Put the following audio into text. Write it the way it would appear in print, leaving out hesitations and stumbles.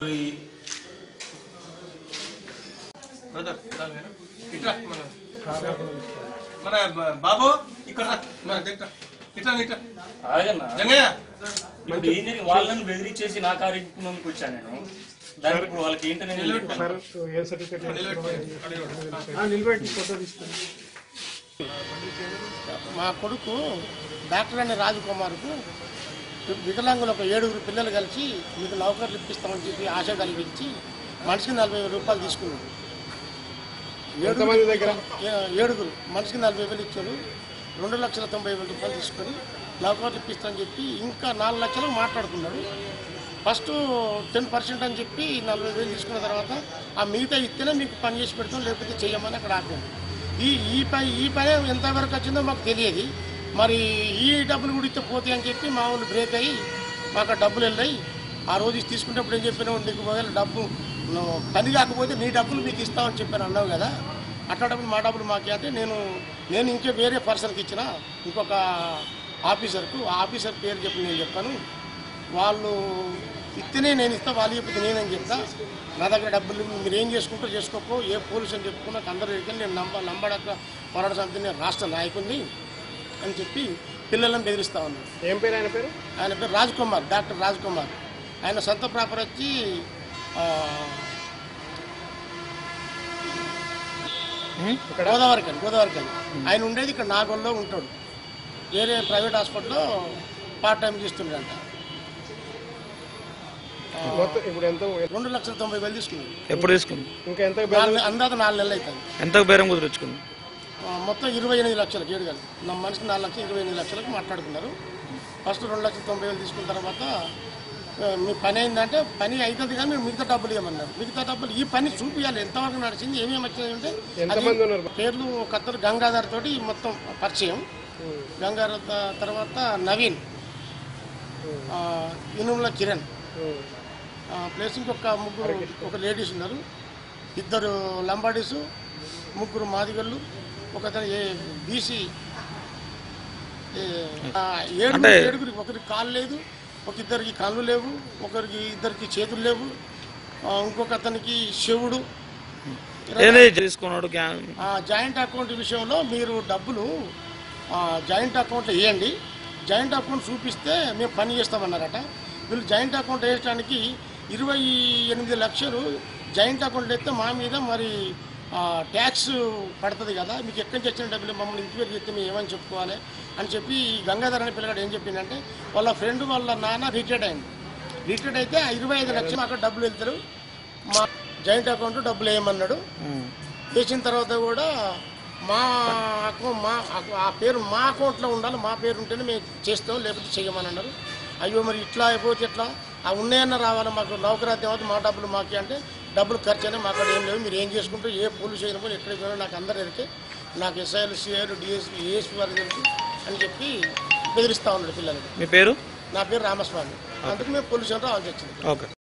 మన బాబు ఇక్కడ వాళ్ళని బెదిరించేసి నా కార్యక్రమానికి వచ్చాను నేను. దానికి ఇప్పుడు వాళ్ళకి ఏంటనే మా కొడుకు డాక్టర్ అనే రాజకుమార్కు వికలాంగులు ఒక 7 పిల్లలు కలిసి మీకు నౌకర్లు ఇప్పిస్తామని చెప్పి ఆశ కలిగించి మనిషికి 40,000 రూపాయలు తీసుకున్నారు. 7 మనిషికి 40,000 ఇచ్చారు. 2,90,000 రూపాయలు తీసుకొని నౌకర్లు ఇప్పిస్తామని చెప్పి ఇంకా 4 లక్షలకు మాట్లాడుకున్నాడు. ఫస్ట్ 10% అని చెప్పి 40,000 తీసుకున్న తర్వాత ఆ మిగతా ఇస్తేనే మీకు పని చేసి పెడతాం, లేకపోతే చెయ్యమని అక్కడ ఆపాము. ఈ పని ఎంతవరకు వచ్చిందో మాకు తెలియదు. మరి ఈ డబ్బులు కూడా ఇస్తే పోతాయి అని చెప్పి మా వాళ్ళు బ్రేక్ అయ్యి మాకు డబ్బులు వెళ్ళాయి. ఆ రోజు తీసుకునేటప్పుడు ఏం చెప్పినావు, నీకు ఒకవేళ డబ్బు పని కాకపోతే నీ డబ్బులు మీకు ఇస్తామని చెప్పాను అన్నావు కదా, అట్లాంటప్పుడు మా డబ్బులు మాకే అంటే నేను ఇంకే వేరే పర్సన్కి ఇచ్చిన ఇంకొక ఆఫీసర్కు, ఆ ఆఫీసర్ పేరు చెప్పి నేను చెప్పాను. వాళ్ళు ఇస్తేనే నేను ఇస్తా, వాళ్ళు చెప్పితే నేనని చెప్తా. నా దగ్గర డబ్బులు మీరు ఏం చేసుకుంటూ చేసుకోపో, ఏ పోలీసు అని చెప్పుకున్నా అందరూ ఎక్కడ నేను నంబడక పోరాట సమితి నేను రాష్ట్ర నాయకుడిని అని చెప్పి పిల్లలను బెదిరిస్తా ఉన్నాను. ఏం పేరు ఆయన పేరు? ఆయన పేరు రాజ్కుమార్, డాక్టర్ రాజ్కుమార్. ఆయన సొంత ప్రాపర్ వచ్చి గోదావరికి. ఆయన ఉండేది ఇక్కడ నాగోల్లో ఉంటాడు. వేరే ప్రైవేట్ హాస్పిటల్లో పార్ట్ టైం చేస్తుండంట. ఇప్పుడు ఎంత? 2,90,000 తీసుకున్నాడు. ఎప్పుడు తీసుకుంది? ఇంకా ఎంత? అందాక 4 నెలలు అవుతుంది. ఎంత బేరం కుదుర్చుకుంది? మొత్తం 28 లక్షలకు 7 కలిసి నా మనిషికి 4,28 లక్షలకు మాట్లాడుకున్నారు. ఫస్ట్ 2,90,000 తీసుకున్న తర్వాత మీ పని అయిందంటే పని అవుతుంది కానీ మీరు మిగతా డబ్బులు ఇవ్వమన్నారు. మిగతా డబ్బులు ఈ పని చూపించాలి ఎంతవరకు నడిచింది, ఏమేమి వచ్చినాయంటే పేర్లు కత్తలు గంగాధర్ తోటి మొత్తం పరిచయం. గంగాధర్ తర్వాత నవీన్, ఇనుముల కిరణ్ ప్లస్ ఇంకొక 3 ఒక లేడీస్ ఉన్నారు, 2 లంబాడీసు, 3 మాదిగళ్ళు, ఒకతను బీసీ. 7 ఒకరికి కాళ్ళు లేదు, ఇద్దరికి కళ్ళు లేవు, ఇద్దరికి చేతులు లేవు, ఇంకొక అతనికి శివుడు. జాయింట్ అకౌంట్ విషయంలో మీరు డబ్బులు జాయింట్ అకౌంట్లో వేయండి, జాయింట్ అకౌంట్ చూపిస్తే మేము పని చేస్తామన్నారట. వీళ్ళు జాయింట్ అకౌంట్ వేయడానికి 28 లక్షలు జాయింట్ అకౌంట్ వేస్తే మా మీద మరి ట్యాక్స్ పడుతుంది కదా, మీకు ఎక్కడి నుంచి వచ్చిన డబ్బులు మమ్మల్ని ఇంటికి చెప్తే మేము ఏమని చెప్పుకోవాలి అని చెప్పి గంగాధర్ అనే పిల్లగాడు ఏం చెప్పిందంటే వాళ్ళ ఫ్రెండ్ వాళ్ళ నాన్న రిటైర్డ్ అయింది. రిటైర్డ్ అయితే 25 లక్షలు అక్కడ డబ్బులు వెళ్తారు, మా జాయింట్ అకౌంట్ డబ్బులు వేయమన్నాడు. వేసిన తర్వాత కూడా ఆ పేరు మా అకౌంట్లో ఉండాలి, మా పేరు ఉంటేనే మేము చేస్తాం, లేకపోతే చెయ్యమని అన్నారు. అయ్యో మరి ఇట్లా అయిపోతే ఎట్లా, ఆ ఉన్నాయన్న రావాలి, మాకు నౌకరాత్యం అవుతుంది, మా డబ్బులు మాకే అంటే డబ్బులు ఖర్చు అయినా మాకు ఏం లేవు, మీరు ఏం చేసుకుంటూ ఏ పోలీసు అయినప్పుడు ఎక్కడికి పోయినా నాకు అందరు ఎరికే, నాకు ఎస్ఐలు సిఐలు డిఎస్పీ ఏఎస్పీ వారికి తెలుసు అని చెప్పి బెదిరిస్తూ ఉన్నాడు పిల్లలకి. మీ పేరు? నా పేరు రామస్వామి. అందుకు మేము పోలీసు రావాల్సి వచ్చింది.